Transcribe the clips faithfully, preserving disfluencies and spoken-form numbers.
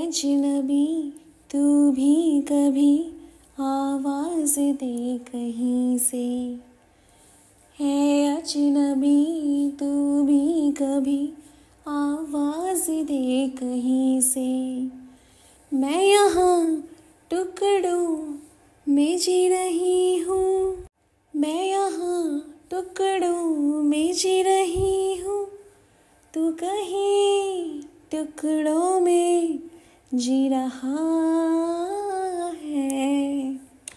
अजनबी तू भी कभी आवाज दे कहीं से, है अजनबी तू भी कभी आवाज दे कहीं से। मैं यहाँ टुकड़ों में जी रही हूँ, मैं यहाँ टुकड़ों में जी रही हूँ, तू कहीं टुकड़ों में जी रहा है।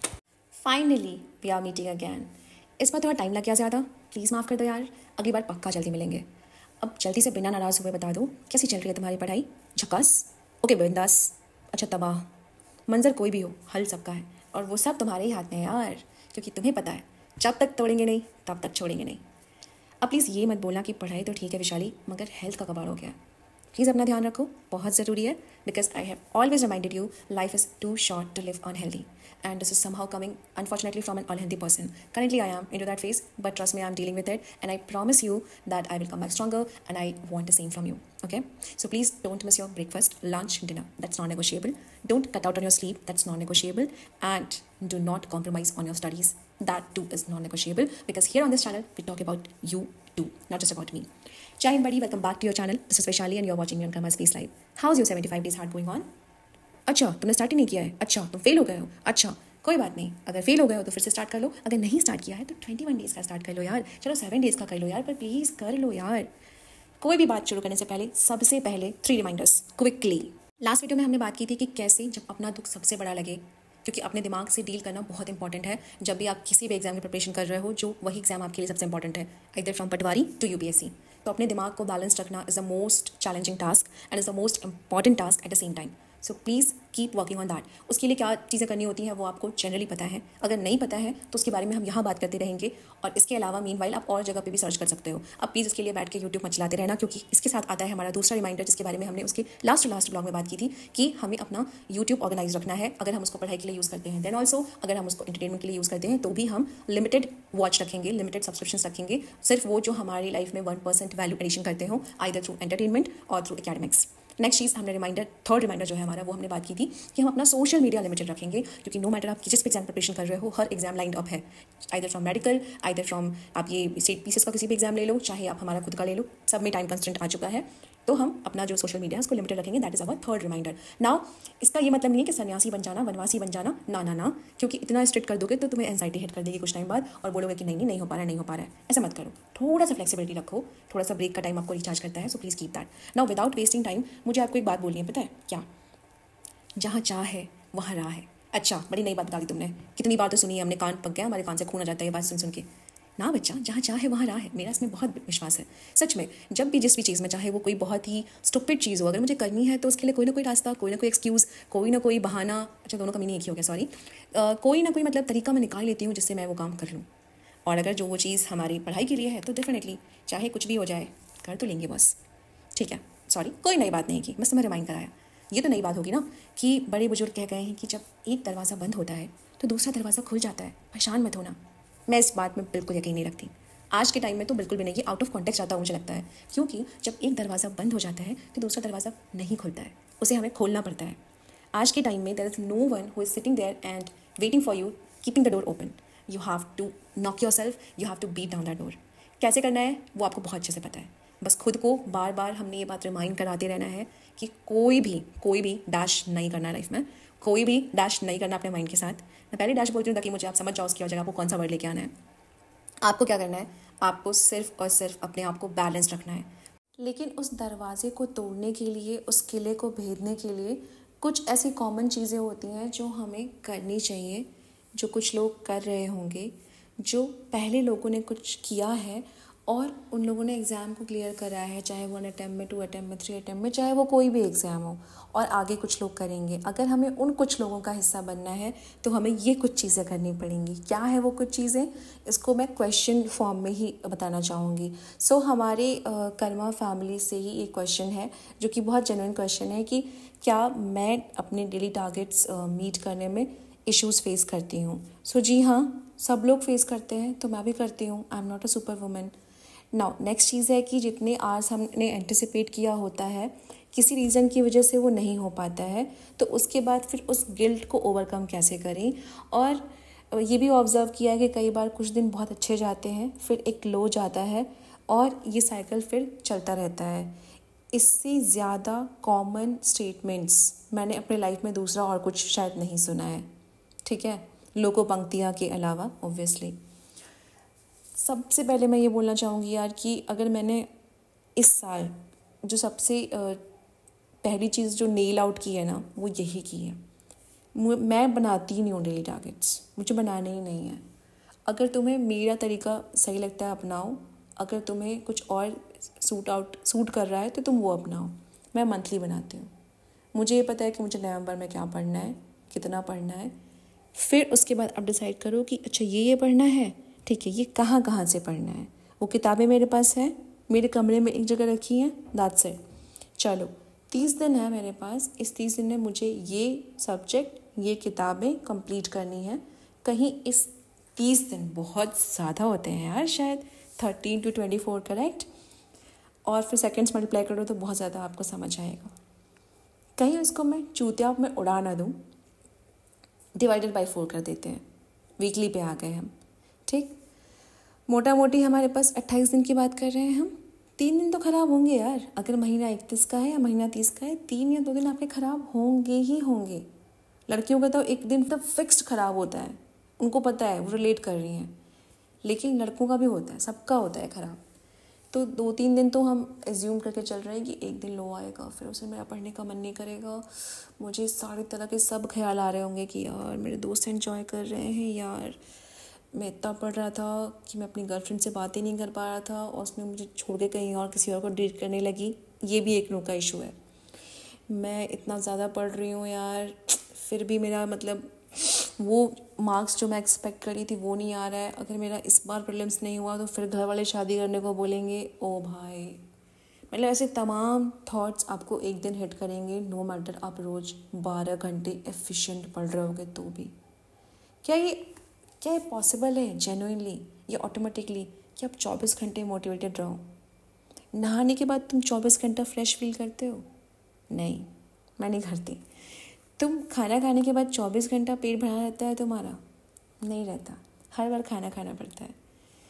Finally we are meeting again. इस बार थोड़ा टाइम लग गया ज़्यादा, प्लीज़ माफ़ कर दो यार, अगली बार पक्का जल्दी मिलेंगे। अब जल्दी से बिना नाराज़ हुए बता दो कैसी चल रही है तुम्हारी पढ़ाई? झकास? ओके बिंदास? अच्छा तबाह? मंजर कोई भी हो, हल सबका है और वो सब तुम्हारे ही हाथ में है यार, क्योंकि तुम्हें पता है जब तक तोड़ेंगे नहीं तब तक छोड़ेंगे नहीं। अब प्लीज़ ये मत बोलना कि पढ़ाई तो ठीक है विशाली, मगर हेल्थ का कबाड़ हो गया। प्लीज़ अपना ध्यान रखो, बहुत ज़रूरी है, because I have always reminded you life is too short to live unhealthy and this is somehow coming unfortunately from an unhealthy person. Currently I am into that phase, but trust me, I am dealing with it and I promise you that I will come back stronger and I want the same from you. Okay, so please don't miss your breakfast, lunch, dinner, that's non-negotiable. Don't cut out on your sleep, that's non-negotiable. And do not compromise on your studies, that too is non-negotiable, because here on this channel we talk about you too, not just about me. Jai Hind buddy, welcome back to your channel. This is Vaishali and you're watching me on Karma Space Live. How's your seventy-five days hard going on? अच्छा तुमने start ही नहीं किया है, अच्छा तुम fail हो गए हो, अच्छा कोई बात नहीं, अगर फेल हो गए हो तो फिर से स्टार्ट कर लो, अगर नहीं स्टार्ट किया है तो ट्वेंटी वन डेज़ का स्टार्ट कर लो यार, चलो सेवन डेज़ का कर लो यार, पर प्लीज़ कर लो यार। कोई भी बात शुरू करने से पहले सबसे पहले three reminders quickly. Last video में हमने बात की थी कि कैसे जब अपना दुख सबसे बड़ा लगे, क्योंकि अपने दिमाग से डील करना बहुत इंपॉर्टेंट है जब भी आप किसी भी एग्जाम की प्रिपरेशन कर रहे हो, जो वही एग्जाम आपके लिए सबसे इंपॉर्टेंट है, इधर फ्रॉम पटवारी टू यूपीएससी। तो अपने दिमाग को बैलेंस रखना is the most challenging task and is the most important task at the same time. So please keep working on that. उसके लिए क्या चीज़ें करनी होती हैं वो आपको जनरली पता है, अगर नहीं पता है तो उसके बारे में हम यहाँ बात करते रहेंगे, और इसके अलावा मीनवाइल आप और जगह पे भी सर्च कर सकते हो। अब प्लीज़ उसके लिए बैठ के यूट्यूब मत चलाते रहना, क्योंकि इसके साथ आता है हमारा दूसरा रिमाइंडर, जिसके बारे में हमने उसके लास्ट लास्ट ब्लॉग में बात की थी कि हमें अपना यूट्यूब ऑर्गेनाइज रखना है। अगर हम उसको पढ़ाई के लिए यूज़ करते हैं, देन ऑल्सो अगर हम उसको एंटरटेनमेंट के लिए यूज़ करते हैं तो भी हम लिमिटेड वॉच रखेंगे, लिमिटेड सब्सक्रिप्शन रखेंगे, सिर्फ वो जो हमारी लाइफ में वन परसेंट वैल्यू एडिशन करते हो, आइदर थ्रू एंटरटेनमेंट और थ्रू एकेडमिक्स। नेक्स्ट चीज़ हमने रिमाइंडर, थर्ड रिमाइंडर जो है हमारा, वो हमने बात की थी कि हम अपना सोशल मीडिया लिमिटेड रखेंगे, क्योंकि नो मैटर आप जिस भी एग्जाम प्रिपरेशन कर रहे हो, हर एग्जाम लाइंड अप है, either from medical, either from आप ये स्टेट पीसीएस का किसी भी एग्जाम ले लो, चाहे आप हमारा खुद का ले लो, सब में टाइम कंस्टेंट आ चुका है। तो हम अपना जो सोशल मीडिया है उसको लिमिटेड रखेंगे, that is our third reminder. Now इसका ये मतलब नहीं है कि सन्यासी बन जाना, वनवासी बन जाना, ना ना ना, क्योंकि इतना स्ट्रिक्ट कर दोगे तो तुम्हें एंजाइटी हिट कर देगी कुछ टाइम बाद और बोलोगे कि नहीं नहीं नहीं हो पा रहा है, नहीं हो पा रहा है। ऐसा मत करो, थोड़ा सा फ्लेक्सिबिलिटी रखो, थोड़ा सा ब्रेक का टाइम आपको रिचार्ज करता है, so please keep that. Now without wasting time मुझे आपको एक बात बोलनी है, पता है क्या? जहाँ चाह है वहाँ राह है। अच्छा बड़ी नई बात बता दी तुमने, कितनी बार तो सुनी है हमने, कान पक गया, हमारे कान से खून आ जाता है ये बात सुन सुन के। ना बच्चा, जहाँ चाहे वहाँ राह है, मेरा इसमें बहुत विश्वास है सच में। जब भी जिस भी चीज़ में, चाहे वो कोई बहुत ही स्टुपिड चीज़ हो, अगर मुझे करनी है तो उसके लिए कोई ना कोई रास्ता, कोई ना कोई एक्सक्यूज़, कोई ना कोई बहाना, अच्छा दोनों का मीनिंग एक ही हो गया, सॉरी, कोई ना कोई मतलब तरीका मैं निकाल लेती हूँ जिससे मैं वो काम कर लूँ। और अगर जो वो चीज़ हमारी पढ़ाई के लिए है तो डेफिनेटली चाहे कुछ भी हो जाए कर तो लेंगे बस, ठीक है। सॉरी, कोई नई बात नहीं की, बस तुम्हें रिमाइंड कराया। ये तो नई बात होगी ना कि बड़े बुजुर्ग कह गए हैं कि जब एक दरवाज़ा बंद होता है तो दूसरा दरवाज़ा खुल जाता है, परेशान मत होना। मैं इस बात में बिल्कुल यकीन नहीं रखती, आज के टाइम में तो बिल्कुल भी नहीं, कि आउट ऑफ कॉन्टेक्स्ट आता है मुझे लगता है, क्योंकि जब एक दरवाज़ा बंद हो जाता है तो दूसरा दरवाज़ा नहीं खुलता है, उसे हमें खोलना पड़ता है। आज के टाइम में there is no one who is sitting there and waiting for you, keeping the door open. You have to knock yourself, you have to beat down that door. कैसे करना है वो आपको बहुत अच्छे से पता है, बस खुद को बार बार हमने ये बात रिमाइंड कराते रहना है कि कोई भी कोई भी डैश नहीं करना लाइफ में, कोई भी डैश नहीं करना अपने माइंड के साथ। मैं पहले डैश बोलती हूँ ताकि मुझे आप समझ जाओ उसकी जगह आपको कौन सा वर्ड लेके आना है। आपको क्या करना है, आपको सिर्फ और सिर्फ अपने आप को बैलेंस रखना है, लेकिन उस दरवाजे को तोड़ने के लिए, उस किले को भेदने के लिए कुछ ऐसी कॉमन चीज़ें होती हैं जो हमें करनी चाहिए, जो कुछ लोग कर रहे होंगे, जो पहले लोगों ने कुछ किया है और उन लोगों ने एग्ज़ाम को क्लियर करा है, चाहे वन अटैम्प्ट में, टू अटैम्प्ट में, थ्री अटैम्प्ट में, चाहे वो कोई भी एग्ज़ाम हो, और आगे कुछ लोग करेंगे। अगर हमें उन कुछ लोगों का हिस्सा बनना है तो हमें ये कुछ चीज़ें करनी पड़ेंगी। क्या है वो कुछ चीज़ें, इसको मैं क्वेश्चन फॉर्म में ही बताना चाहूँगी। सो so, हमारे कर्मा फैमिली से ही एक क्वेश्चन है जो कि बहुत जेन्युइन क्वेश्चन है कि क्या मैं अपने डेली टारगेट्स मीट करने में इश्यूज़ फेस करती हूँ। सो so, जी हाँ, सब लोग फेस करते हैं, तो मैं भी करती हूँ। I am not a super woman. Now next चीज़ है कि जितने आवर्स हमने एंटिसिपेट किया होता है किसी रीज़न की वजह से वो नहीं हो पाता है, तो उसके बाद फिर उस गिल्ट को ओवरकम कैसे करें। और ये भी ऑब्ज़र्व किया है कि कई बार कुछ दिन बहुत अच्छे जाते हैं, फिर एक लो जाता है और ये साइकिल फिर चलता रहता है। इससे ज़्यादा कॉमन स्टेटमेंट्स मैंने अपने लाइफ में दूसरा और कुछ शायद नहीं सुना है, ठीक है, लोको पंक्तियाँ के अलावा ऑब्वियसली। सबसे पहले मैं ये बोलना चाहूँगी यार कि अगर मैंने इस साल जो सबसे पहली चीज़ जो नेल आउट की है ना, वो यही की है, मैं बनाती ही नहीं हूँ डेली टारगेट्स, मुझे बनाने ही नहीं है। अगर तुम्हें मेरा तरीका सही लगता है अपनाओ, अगर तुम्हें कुछ और सूट आउट सूट कर रहा है तो तुम वो अपनाओ। मैं मंथली बनाती हूँ, मुझे ये पता है कि मुझे नवंबर में क्या पढ़ना है, कितना पढ़ना है, फिर उसके बाद आप डिसाइड करो कि अच्छा ये ये पढ़ना है, ठीक है, ये कहाँ कहाँ से पढ़ना है। वो किताबें मेरे पास है, मेरे कमरे में एक जगह रखी हैं, दैट्स इट। चलो तीस दिन है मेरे पास, इस तीस दिन में मुझे ये सब्जेक्ट, ये किताबें कंप्लीट करनी है। कहीं इस तीस दिन बहुत ज़्यादा होते हैं यार, शायद thirteen to twenty four correct, और फिर सेकेंड्स मल्टीप्लाई करो तो बहुत ज़्यादा आपको समझ आएगा। कहीं उसको मैं चूतिया में उड़ा ना दूँ, डिवाइडेड बाई फोर कर देते हैं, वीकली पे आ गए हम, ठीक। मोटा मोटी हमारे पास अट्ठाईस दिन की बात कर रहे हैं हम, तीन दिन तो ख़राब होंगे यार। अगर महीना इकतीस का है या महीना तीस का है, तीन या दो दिन आपके ख़राब होंगे ही होंगे। लड़कियों का तो एक दिन तो फिक्स्ड ख़राब होता है, उनको पता है, वो रिलेट कर रही हैं, लेकिन लड़कों का भी होता है, सबका होता है ख़राब। तो दो तीन दिन तो हम एज्यूम करके चल रहे हैं कि एक दिन लो आएगा, फिर उसे मेरा पढ़ने का मन नहीं करेगा, मुझे सारे तरह के सब ख्याल आ रहे होंगे कि यार मेरे दोस्त एंजॉय कर रहे हैं, यार मैं इतना पढ़ रहा था कि मैं अपनी गर्लफ्रेंड से बात ही नहीं कर पा रहा था और उसने मुझे छोड़ के कहीं और किसी और को डेट करने लगी। ये भी एक नो का इशू है। मैं इतना ज़्यादा पढ़ रही हूँ यार, फिर भी मेरा मतलब वो मार्क्स जो मैं एक्सपेक्ट करी थी वो नहीं आ रहा है। अगर मेरा इस बार प्रीलिम्स नहीं हुआ तो फिर घर वाले शादी करने को बोलेंगे। ओ भाई, मतलब ऐसे तमाम थॉट्स आपको एक दिन हिट करेंगे, नो मैटर आप रोज़ बारह घंटे एफिशिएंट पढ़ रहे होगे तो भी। क्या ये क्या ये पॉसिबल है जेन्युइनली या ऑटोमेटिकली कि आप चौबीस घंटे मोटिवेटेड रहो? नहाने के बाद तुम चौबीस घंटा फ्रेश फील करते हो? नहीं, मैं नहीं करती। तुम खाना खाने के बाद चौबीस घंटा पेट भरा रहता है तुम्हारा? नहीं रहता, हर बार खाना खाना पड़ता है।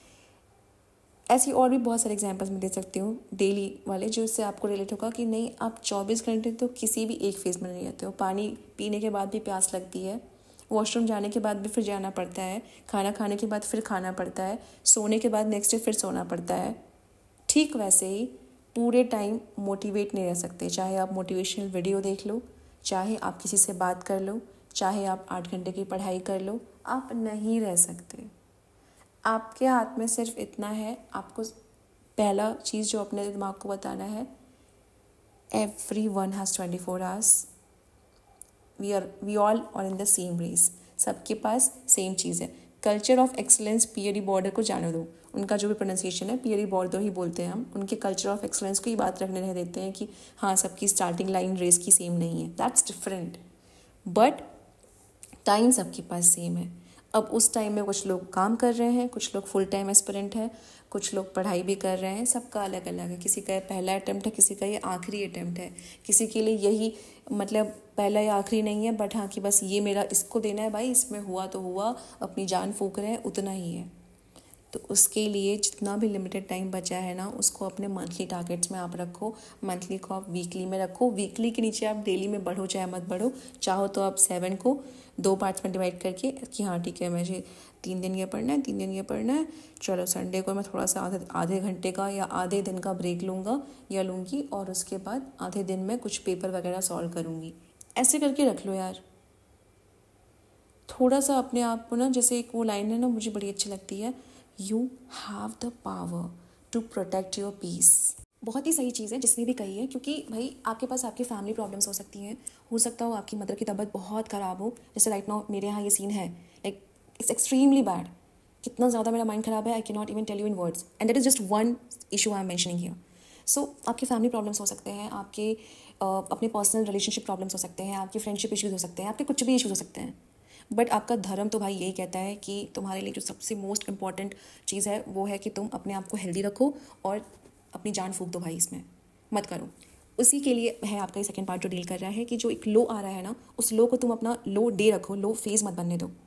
ऐसी और भी बहुत सारे एग्जांपल्स मैं दे सकती हूँ डेली वाले, जो इससे आपको रिलेट होगा कि नहीं आप चौबीस घंटे तो किसी भी एक फेज में नहीं रहते हो। पानी पीने के बाद भी प्यास लगती है, वॉशरूम जाने के बाद भी फिर जाना पड़ता है, खाना खाने के बाद फिर खाना पड़ता है, सोने के बाद नेक्स्ट डे फिर सोना पड़ता है। ठीक वैसे ही पूरे टाइम मोटिवेट नहीं रह सकते। चाहे आप मोटिवेशनल वीडियो देख लो, चाहे आप किसी से बात कर लो, चाहे आप आठ घंटे की पढ़ाई कर लो, आप नहीं रह सकते। आपके हाथ में सिर्फ इतना है, आपको पहला चीज़ जो अपने दिमाग को बताना है, everyone has twenty four hours, we are we all are in the same race. सबके पास सेम चीज़ है। कल्चर ऑफ एक्सलेंस पियरी बॉर्डर को जाने दो, उनका जो भी प्रोनाउंसिएशन है पियरी बॉर्डर ही बोलते हैं हम, उनके कल्चर ऑफ एक्सलेंस को ही बात रखने रह देते हैं कि हाँ सबकी स्टार्टिंग लाइन रेस की सेम नहीं है, दैट्स डिफरेंट, बट टाइम सबके पास सेम है। अब उस टाइम में कुछ लोग काम कर रहे हैं, कुछ लोग फुल टाइम एस्पिरेंट है, कुछ लोग पढ़ाई भी कर रहे हैं, सबका अलग अलग है। किसी का ये पहला अटैम्प्ट है, किसी का ये आखिरी अटैम्प्ट है, किसी के लिए यही मतलब पहला या आखिरी नहीं है, बट हाँ कि बस ये मेरा इसको देना है भाई, इसमें हुआ तो हुआ, अपनी जान फूक रहे हैं, उतना ही है। तो उसके लिए जितना भी लिमिटेड टाइम बचा है ना, उसको अपने मंथली टारगेट्स में आप रखो, मंथली को आप वीकली में रखो, वीकली के नीचे आप डेली में बढ़ो चाहे मत बढ़ो, चाहो तो आप सेवन को दो पार्ट्स में डिवाइड करके कि हाँ ठीक है मुझे तीन दिन ये पढ़ना है, तीन दिन ये पढ़ना है, चलो संडे को मैं थोड़ा सा आधे आधे घंटे का या आधे दिन का ब्रेक लूँगा या लूँगी, और उसके बाद आधे दिन में कुछ पेपर वगैरह सॉल्व करूँगी। ऐसे करके रख लो यार, थोड़ा सा अपने आप को ना, जैसे एक वो लाइन है ना मुझे बड़ी अच्छी लगती है, you have the power to protect your peace. बहुत ही सही चीज़ है जिसने भी कही है, क्योंकि भाई आपके पास आपकी फैमिली प्रॉब्लम्स हो सकती हैं, हो सकता हो आपकी मदर की तबीयत बहुत ख़राब हो, जैसे राइट नाउ मेरे यहाँ ये सीन है, लाइक इट्स एक्सट्रीमली बैड, कितना ज़्यादा मेरा माइंड ख़राब है, I cannot even tell you in words, and that is just one issue I am mentioning here. So आपकी फैमिली प्रॉब्लम्स हो सकते हैं, आपके uh, अपने पर्सनल रिलेशनशिप प्रॉब्लम्स हो सकते हैं, आपके फ्रेंडशिप इश्यूज़ हो सकते हैं, आपके कुछ भी इश्यूज़ हो सकते हैं, बट आपका धर्म तो भाई यही कहता है कि तुम्हारे लिए जो सबसे मोस्ट इम्पॉर्टेंट चीज़ है वो है कि तुम अपने आप को हेल्दी रखो और अपनी जान फूंक दो भाई, इसमें मत करो। उसी के लिए है आपका ये सेकंड पार्ट जो डील कर रहा है कि जो एक लो आ रहा है ना, उस लो को तुम अपना लो डे रखो, लो फेज मत बनने दो।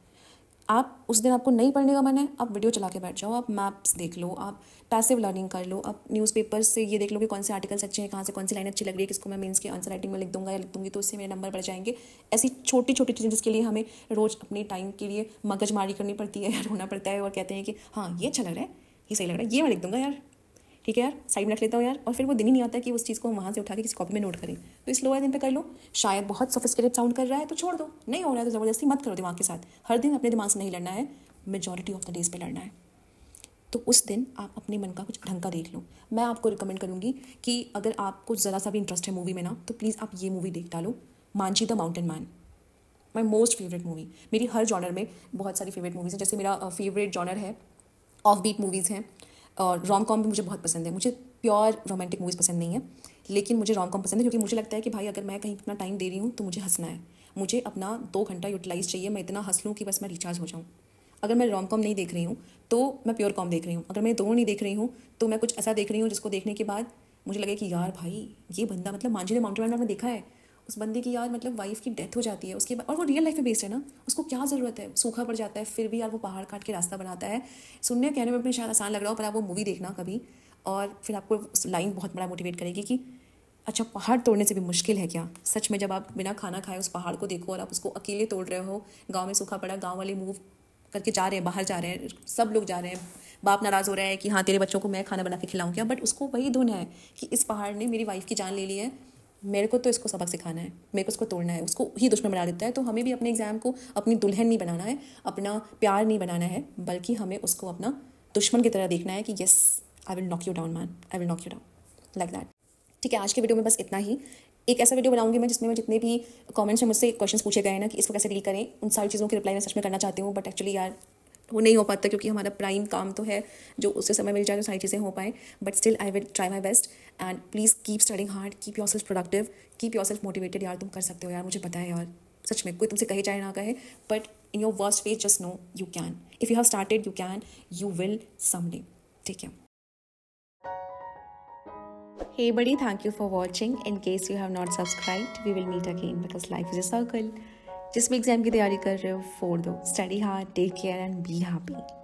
आप उस दिन आपको नहीं पढ़ने का मन है, आप वीडियो चला के बैठ जाओ, आप मैप्स देख लो, आप पैसिव लर्निंग कर लो, आप न्यूज़पेपर से ये देख लो कि कौन से आर्टिकल्स अच्छे हैं, कहाँ से कौन सी लाइन अच्छी लग रही है, किसको मैं मेंस के आंसर राइटिंग में लिख दूंगा या लिख दूंगी तो उससे मेरे नंबर बढ़ जाएंगे। ऐसी छोटी छोटी चीज़ें जिसके लिए हमें रोज़ अपने टाइम के लिए मगजमारी करनी पड़ती है या रोना पड़ता है और कहते हैं कि हाँ ये अच्छा लग रहा है, ये सही लग रहा है, ये मैं लिख दूंगा यार, ठीक है यार साइड में रख लेता हूँ यार, और फिर वो दिन ही नहीं आता कि उस चीज़ को हम वहाँ से उठा के किसी कॉपी में नोट करें। तो इस लोअर दिन पे कर लो। शायद बहुत सोफिस्टिकेटेड साउंड कर रहा है तो छोड़ दो, नहीं हो रहा है तो ज़बरदस्ती मत करो दिमाग के साथ। हर दिन अपने दिमाग से नहीं लड़ना है, मेजॉरिटी ऑफ द डेज पे लड़ना है। तो उस दिन आप अपने मन का कुछ ढंग का देख लो। मैं आपको रिकमेंड करूँगी कि अगर आपको ज़रा सा भी इंटरेस्ट है मूवी में ना, तो प्लीज़ आप ये मूवी देख डालो, Manjhi the mountain man. My most favourite movie. मेरी हर जॉनर में बहुत सारी फेवरेट मूवीज़ हैं। जैसे मेरा फेवरेट जॉनर है ऑफ बीट मूवीज़ हैं, और रोम कॉम भी मुझे बहुत पसंद है। मुझे प्योर रोमांटिक मूवीज़ पसंद नहीं है, लेकिन मुझे रोम कॉम पसंद है क्योंकि मुझे लगता है कि भाई अगर मैं कहीं अपना टाइम दे रही हूँ तो मुझे हंसना है, मुझे अपना दो घंटा यूटिलाइज चाहिए, मैं इतना हंस लूँ कि बस मैं रिचार्ज हो जाऊँ। अगर मैं रोम कॉम नहीं देख रही हूँ तो मैं प्योर कॉम देख रही हूँ, अगर मैं दोनों नहीं देख रही हूँ तो मैं कुछ ऐसा देख रही हूँ जिसको देखने के बाद मुझे लगे कि यार भाई ये बंदा, मतलब मांझी द माउंटेन मैन आपने देखा है, उस बंदे की यार मतलब वाइफ की डेथ हो जाती है उसके बाद, और वो रियल लाइफ में बेस्ड है ना, उसको क्या ज़रूरत है, सूखा पड़ जाता है फिर भी यार वो पहाड़ काट के रास्ता बनाता है। सुनने कहने में अपने शायद आसान लग रहा हो, पर आप वो मूवी देखना कभी, और फिर आपको लाइन बहुत बड़ा मोटिवेट करेगी कि अच्छा पहाड़ तोड़ने से भी मुश्किल है क्या। सच में जब आप बिना खाना खाए उस पहाड़ को देखो और आप उसको अकेले तोड़ रहे हो, गाँव में सूखा पड़ा, गाँव वाले मूव करके जा रहे हैं, बाहर जा रहे हैं, सब लोग जा रहे हैं, बाप नाराज़ हो रहा है कि हाँ तेरे बच्चों को मैं खाना बना के खिलाऊं क्या, बट उसको वही धुन है कि इस पहाड़ ने मेरी वाइफ की जान ले ली है, मेरे को तो इसको सबक सिखाना है, मेरे को इसको तोड़ना है, उसको ही दुश्मन बना देता है। तो हमें भी अपने एग्ज़ाम को अपनी दुल्हन नहीं बनाना है, अपना प्यार नहीं बनाना है, बल्कि हमें उसको अपना दुश्मन की तरह देखना है कि yes I will knock you down man, I will knock you down like that. ठीक है, आज के वीडियो में बस इतना ही। एक ऐसा वीडियो बनाऊंगी मैं जिसमें मैं जितने भी कमेंट्स में मुझसे क्वेश्चंस पूछे गए हैं ना कि इसको कैसे डील करें, उन सारी चीज़ों की रिप्लाई मैं सच में करना चाहती हूँ, बट एक्चुअली यार वो नहीं हो पाता क्योंकि हमारा प्राइम काम तो है जो उससे समय मिल जाए तो सारी चीज़ें हो पाएँ। But still I will try my best and please keep studying hard, keep yourself productive, keep yourself motivated. यार तुम कर सकते हो यार, मुझे पता है यार, सच में कोई तुमसे कहे चाहे ना कहे, but in your worst phase just know you can, if you have started you can, you will someday. ठीक है। Hey buddy, thank you for watching. In case you have not subscribed, we will meet again because life is a circle. जिस भी exam की तैयारी कर रहे हो, फोड़ दो, study hard, take care and be happy.